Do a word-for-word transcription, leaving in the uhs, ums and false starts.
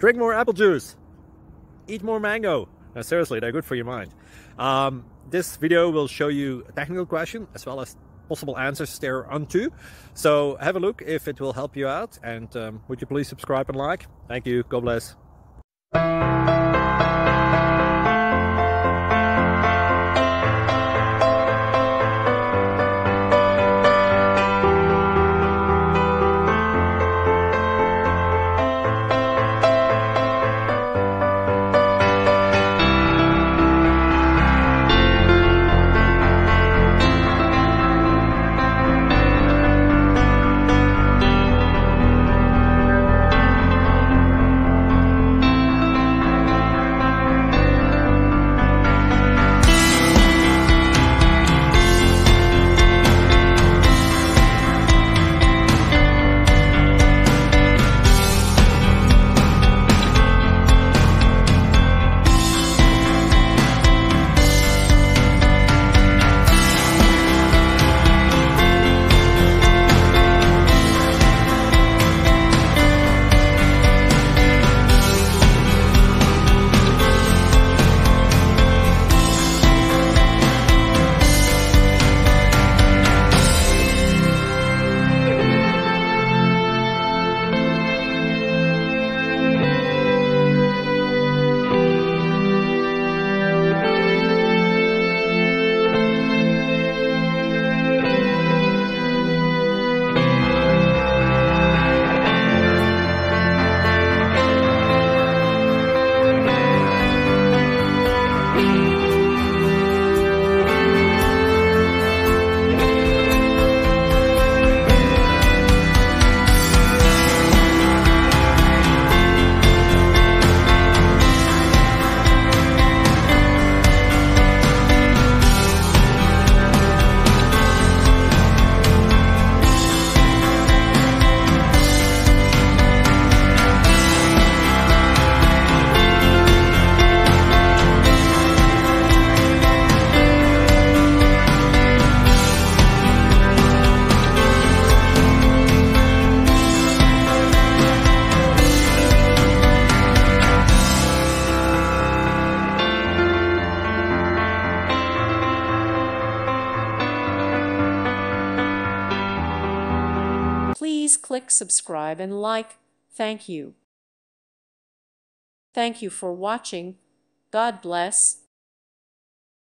Drink more apple juice. Eat more mango. No, seriously, they're good for your mind. Um, this video will show you a technical question as well as possible answers thereunto. So have a look if it will help you out, and um, would you please subscribe and like? Thank you. God bless. Please click subscribe and like. Thank you. Thank you for watching. God bless.